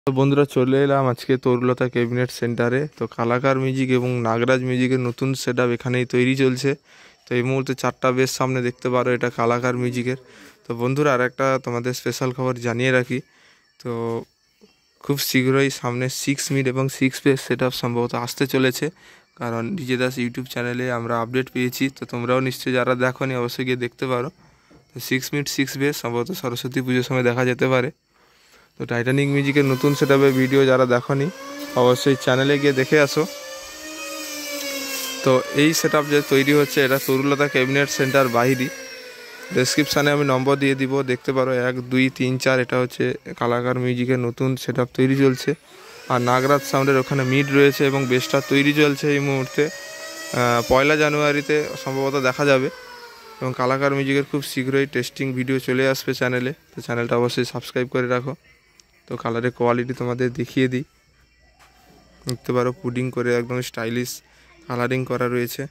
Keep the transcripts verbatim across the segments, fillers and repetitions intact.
তো বন্ধুরা চলে এলাম আজকে তরুলতা ক্যাবিনেট সেন্টারে। তো কালাকার মিউজিক এবং নাগরাজ মিউজিকের নতুন সেট আপ এখানেই তৈরি চলছে। তো এই মুহূর্তে চারটা বেশ সামনে দেখতে পারো, এটা কালাকার মিউজিকের। তো বন্ধুরা আর একটা তোমাদের স্পেশাল খবর জানিয়ে রাখি, তো খুব শীঘ্রই সামনে সিক্স মিড এবং সিক্স বেস সেট আপ সম্ভবত আসতে চলেছে, কারণ ডিজে দাস ইউটিউব চ্যানেলে আমরা আপডেট পেয়েছি। তো তোমরাও নিশ্চয়ই যারা দেখো নি অবশ্যই গিয়ে দেখতে পারো। তো সিক্স মিড সিক্স বেস সম্ভবত সরস্বতী পুজোর সময় দেখা যেতে পারে। তো টাইটানিক মিউজিকের নতুন সেটআপের ভিডিও যারা দেখোনি অবশ্যই চ্যানেলে গিয়ে দেখে আসো। তো এই সেটআপ যে তৈরি হচ্ছে এটা তরুলতা ক্যাবিনেট সেন্টার বাইরি। ডেসক্রিপশানে আমি নম্বর দিয়ে দিব, দেখতে পারো এক দুই তিন চার। এটা হচ্ছে কালাকার মিউজিকের নতুন সেটআপ তৈরি চলছে। আর নাগরাজ সাউন্ডের ওখানে মিড রয়েছে এবং বেসটা তৈরি চলছে এই মুহূর্তে। পয়লা জানুয়ারিতে সম্ভবত দেখা যাবে। এবং কালাকার মিউজিকের খুব শীঘ্রই টেস্টিং ভিডিও চলে আসবে চ্যানেলে। তো চ্যানেলটা অবশ্যই সাবস্ক্রাইব করে রাখো। তো কালারের কোয়ালিটি তোমাদের দেখিয়ে দিই, দেখতে পারো পুডিং করে একদম স্টাইলিশ কালারিং করা রয়েছে।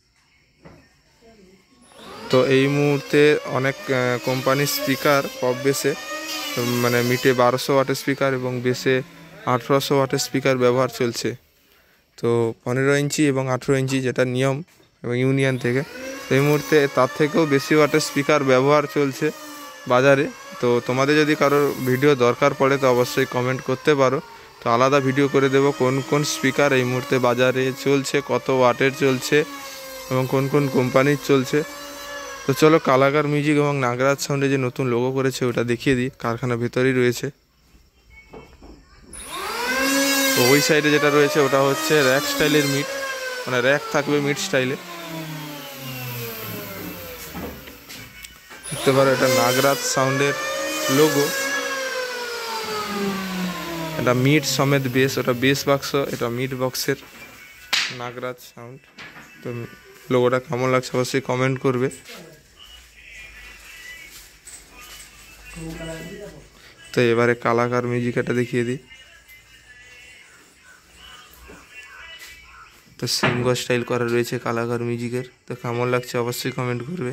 তো এই মুহূর্তে অনেক কোম্পানির স্পিকার পপ বেসে, মানে মিটে বারোশো ওয়াটের স্পিকার এবং বেসে আঠেরোশো ওয়াটের স্পিকার ব্যবহার চলছে। তো পনেরো ইঞ্চি এবং আঠেরো ইঞ্চি যেটা নিয়ম এবং ইউনিয়ন থেকে, এই মুহূর্তে তার থেকেও বেশি ওয়াটের স্পিকার ব্যবহার চলছে বাজারে। তো তোমাদের যদি কারোর ভিডিও দরকার পড়ে তো অবশ্যই কমেন্ট করতে পারো। তো আলাদা ভিডিও করে দেবো কোন কোন স্পিকার এই মুহূর্তে বাজারে চলছে, কত ওয়াটের চলছে এবং কোন কোন কোম্পানির চলছে। তো চলো কালাকার মিউজিক এবং নাগরাজ সাউন্ডে যে নতুন লোগো করেছে ওটা দেখিয়ে দিই, কারখানার ভেতরেই রয়েছে। তো ওই সাইডে যেটা রয়েছে ওটা হচ্ছে র্যাক স্টাইলের মিট, মানে র্যাক থাকবে মিট স্টাইলে। দেখতে পারো এটা নাগরাজ সাউন্ডের লোগো, এটা মিট সমেত বেস, ওটা বেস বাক্স, এটা মিট বক্সের নাগরাজ সাউন্ড। তো লোগোটা কেমন লাগছে অবশ্যই কমেন্ট করবে। তো এবারে কালাকার মিউজিক এটা দেখিয়ে দিই। তো সিংহ স্টাইল করা রয়েছে কালাকার মিউজিকের। তো কেমন লাগছে অবশ্যই কমেন্ট করবে।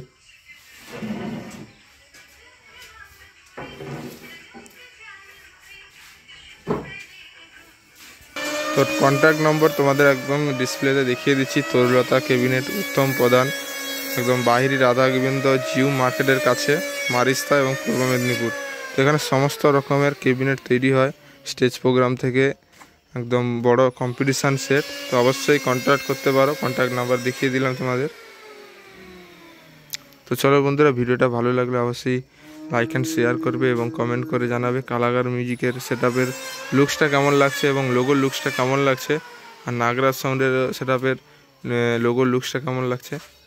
তো কন্ট্যাক্ট নম্বর তোমাদের একদম ডিসপ্লেতে দেখিয়ে দিচ্ছি। তরুলতা ক্যাবিনেট, উত্তম প্রধান, একদম বাহিরি রাধা গোবিন্দ জিউ মার্কেটের কাছে, মারিস্তা এবং পূর্ব মেদিনীপুর। তো এখানে সমস্ত রকমের ক্যাবিনেট তৈরি হয়, স্টেজ প্রোগ্রাম থেকে একদম বড় কম্পিটিশান সেট। তো অবশ্যই কন্ট্যাক্ট করতে পারো, কন্ট্যাক্ট নাম্বার দেখিয়ে দিলাম তোমাদের। তো চলো বন্ধুরা, ভিডিওটা ভালো লাগলে অবশ্যই লাইক অ্যান্ড শেয়ার করবে এবং কমেন্ট করে জানাবে কালাকার মিউজিকের সেটআপের লুকসটা কেমন লাগছে এবং লোগোর লুকসটা কেমন লাগছে, আর নাগরাজ সাউন্ডের সেটআপের লোগোর লুকসটা কেমন লাগছে।